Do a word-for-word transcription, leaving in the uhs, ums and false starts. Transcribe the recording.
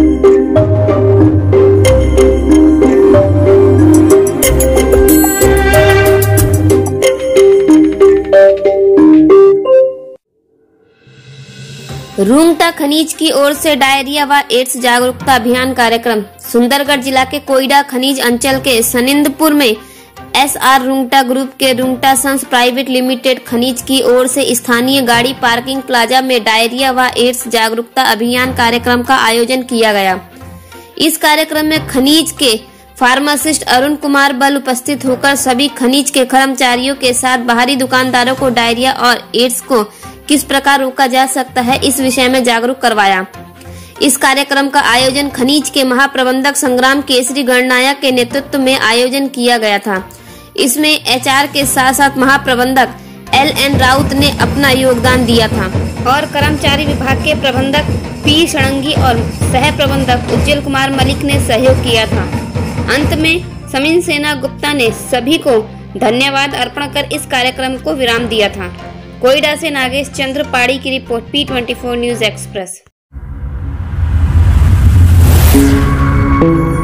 रुंगटा खनिज की ओर से डायरिया व एड्स जागरूकता अभियान कार्यक्रम। सुंदरगढ़ जिला के कोयडा खनिज अंचल के सनिंदपुर में एस आर रुंगटा ग्रुप के रुंगटा सन्स प्राइवेट लिमिटेड खनिज की ओर से स्थानीय गाड़ी पार्किंग प्लाजा में डायरिया व एड्स जागरूकता अभियान कार्यक्रम का आयोजन किया गया। इस कार्यक्रम में खनिज के फार्मासिस्ट अरुण कुमार बल उपस्थित होकर सभी खनिज के कर्मचारियों के साथ बाहरी दुकानदारों को डायरिया और एड्स को किस प्रकार रोका जा सकता है इस विषय में जागरूक करवाया। इस कार्यक्रम का आयोजन खनिज के महाप्रबंधक संग्राम केसरी गणनायक के नेतृत्व में आयोजन किया गया था। इसमें एचआर के साथ साथ महाप्रबंधक एल एन राउत ने अपना योगदान दिया था और कर्मचारी विभाग के प्रबंधक पी षडंगी और सह प्रबंधक उज्जवल कुमार मलिक ने सहयोग किया था। अंत में समीन सेना गुप्ता ने सभी को धन्यवाद अर्पण कर इस कार्यक्रम को विराम दिया था। कोयडा से नागेश चंद्र पाड़ी की report, P twenty four news express.